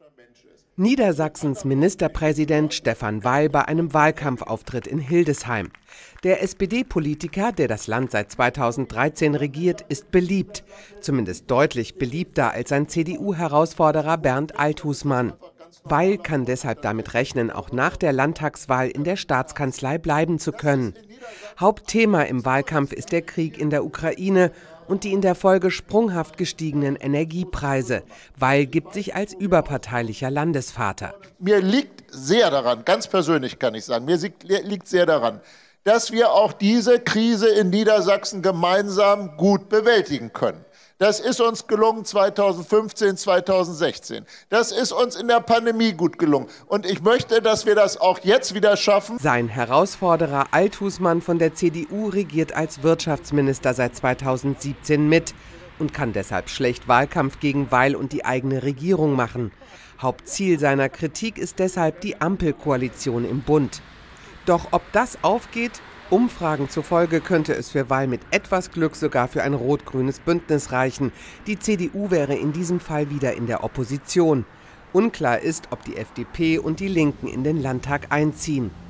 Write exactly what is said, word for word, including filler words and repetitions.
Niedersachsens Ministerpräsident Stefan Weil bei einem Wahlkampfauftritt in Hildesheim. Der S P D-Politiker, der das Land seit zweitausenddreizehn regiert, ist beliebt. Zumindest deutlich beliebter als sein C D U-Herausforderer Bernd Althusmann. Weil kann deshalb damit rechnen, auch nach der Landtagswahl in der Staatskanzlei bleiben zu können. Hauptthema im Wahlkampf ist der Krieg in der Ukraine und die in der Folge sprunghaft gestiegenen Energiepreise. Weil gibt sich als überparteilicher Landesvater. Mir liegt sehr daran, ganz persönlich kann ich sagen, mir liegt sehr daran, dass wir auch diese Krise in Niedersachsen gemeinsam gut bewältigen können. Das ist uns gelungen zweitausendfünfzehn, zweitausendsechzehn. Das ist uns in der Pandemie gut gelungen. Und ich möchte, dass wir das auch jetzt wieder schaffen. Sein Herausforderer Althusmann von der C D U regiert als Wirtschaftsminister seit zweitausendsiebzehn mit und kann deshalb schlecht Wahlkampf gegen Weil und die eigene Regierung machen. Hauptziel seiner Kritik ist deshalb die Ampelkoalition im Bund. Doch ob das aufgeht? Umfragen zufolge könnte es für Weil mit etwas Glück sogar für ein rot-grünes Bündnis reichen. Die C D U wäre in diesem Fall wieder in der Opposition. Unklar ist, ob die F D P und die Linken in den Landtag einziehen.